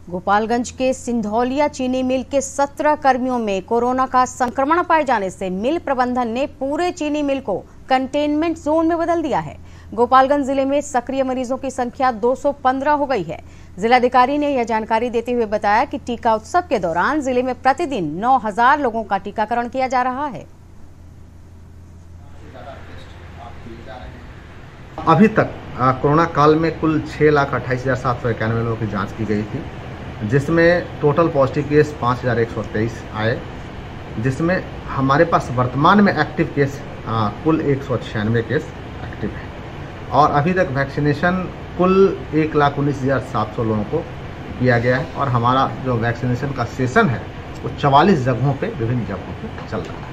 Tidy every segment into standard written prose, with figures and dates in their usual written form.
गोपालगंज के सिंधौलिया चीनी मिल के 17 कर्मियों में कोरोना का संक्रमण पाए जाने से मिल प्रबंधन ने पूरे चीनी मिल को कंटेनमेंट जोन में बदल दिया है। गोपालगंज जिले में सक्रिय मरीजों की संख्या 215 हो गई है। जिलाधिकारी ने यह जानकारी देते हुए बताया कि टीका उत्सव के दौरान जिले में प्रतिदिन 9000 लोगों का टीकाकरण किया जा रहा है। अभी तक कोरोना काल में कुल 6,28,791 लोगों की जांच की गई थी, जिसमें टोटल पॉजिटिव केस 5,123 आए, जिसमें हमारे पास वर्तमान में एक्टिव केस कुल 196 केस एक्टिव है और अभी तक वैक्सीनेशन कुल 1,19,700 लोगों को किया गया है और हमारा जो वैक्सीनेशन का सेशन है वो 44 जगहों पे विभिन्न जगहों पे चल रहा है।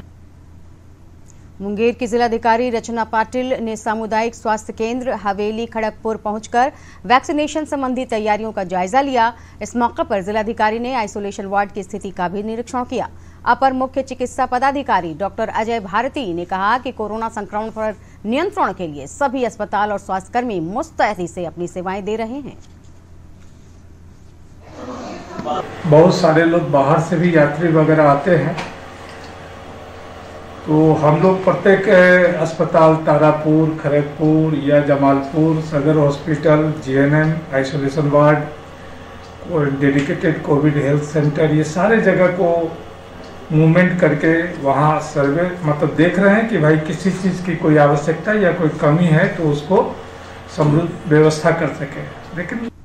मुंगेर की जिलाधिकारी रचना पाटिल ने सामुदायिक स्वास्थ्य केंद्र हवेली खड़गपुर पहुंचकर वैक्सीनेशन संबंधी तैयारियों का जायजा लिया। इस मौके पर जिलाधिकारी ने आइसोलेशन वार्ड की स्थिति का भी निरीक्षण किया। अपर मुख्य चिकित्सा पदाधिकारी डॉक्टर अजय भारती ने कहा कि कोरोना संक्रमण पर नियंत्रण के लिए सभी अस्पताल और स्वास्थ्यकर्मी मुस्तैदी से अपनी सेवाएं दे रहे हैं। बहुत सारे लोग बाहर से भी यात्री वगैरह आते हैं, तो हम लोग प्रत्येक अस्पताल तारापुर, खड़गपुर या जमालपुर, सदर hospital, GNM, isolation ward, dedicated covid health centre, ये सारे जगह को मूवमेंट करके वहाँ सर्वे मतलब देख रहे हैं कि भाई किसी चीज़ की कोई आवश्यकता या कोई कमी है तो उसको समृद्ध व्यवस्था कर सके। लेकिन